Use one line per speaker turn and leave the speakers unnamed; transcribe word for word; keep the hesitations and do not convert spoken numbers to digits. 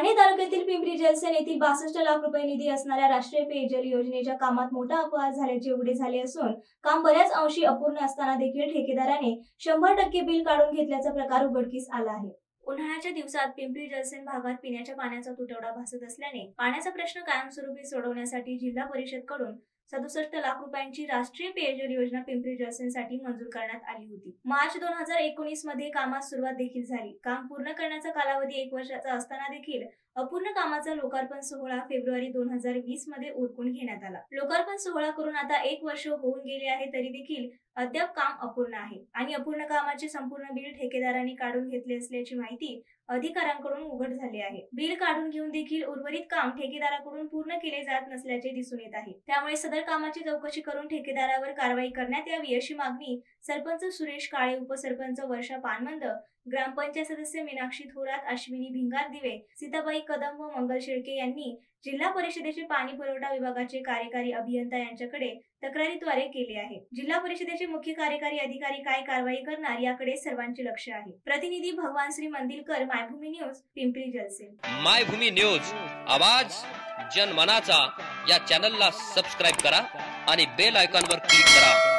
पारनेर तालुक्यातील पिंपरी जलसेन येथील बासष्ट लाख रुपये निधी असणाऱ्या राष्ट्रीय पेयजल योजनेच्या कामात मोठा अपवाद झाल्याचे उघड झाले असून काम बऱ्याच अंशी अपूर्ण असताना देखील ठेकेदाराने शंभर टक्के बिल काढून घेतल्याचा प्रकार उघडकीस आला आहे। उन्हाळ्याच्या दिवसात पिंपरी जलसेन भागात पिण्याच्या पाण्याचा तुटवडा भासत असल्याने पाण्याचा प्रश्न कायमस्वरूपी सोडवण्यासाठी जिल्हा परिषदकडून सदुसष्ट लाख रुपयांची राष्ट्रीय पेयजल योजना पिंपरी जलसेनसाठी मंजूर करण्यात आली होती। मार्च दोन हजार एकोणीस मध्ये कामास सुरुवात देखील झाली। काम पूर्ण करण्याचा कालावधी एक वर्षाचा असताना देखील अपूर्ण कामाचा लोकार्पण सोहळा फेब्रुवारी दोन हजार वीस मध्ये उरकून घेण्यात आला। लोकार्पण सोहळा करून आता एक वर्ष होऊन गेले आहे, तरी देखील अद्याप काम अपूर्ण आहे आणि अपूर्ण कामाचे संपूर्ण बिल ठेकेदारांनी काढून घेतले असल्याची माहिती अधिकाऱ्यांकडून उघड झाली आहे। बिल काढून घेऊन देखील उर्वरित काम ठेकेदाराकडून पूर्ण केले जात नसल्याचे दिसून येत आहे। त्यामुळे सदर कामाची चौकशी करून ठेकेदारावर कारवाई करण्यात यावी अशी मागणी सरपंच सुरेश काळे, उपसरपंच वर्षा पानमंद, ग्रामपंचायत सदस्य मीनाक्षी थोरात, अश्विनी भिंगार दिवे, सीताबाई कदम व मंगल शेळके यांनी जिल्हा परिषदेचे पाणी पुरवठा विभागाचे कार्यकारी अभियंता यांच्याकडे तक्रारीद्वारे केले आहे। जिल्हा परिषदेचे मुख्य कार्यकारी अधिकारी काय कारवाई करणार याकडे सर्वांचे लक्ष आहे। प्रतिनिधी भगवान श्री मंदिलकर, मायभूमी न्यूज, पिंपरी जलसेन।
मायभूमी न्यूज, आवाज जनमनाचा या चॅनलला सबस्क्राइब करा आणि बेल आयकॉनवर क्लिक करा।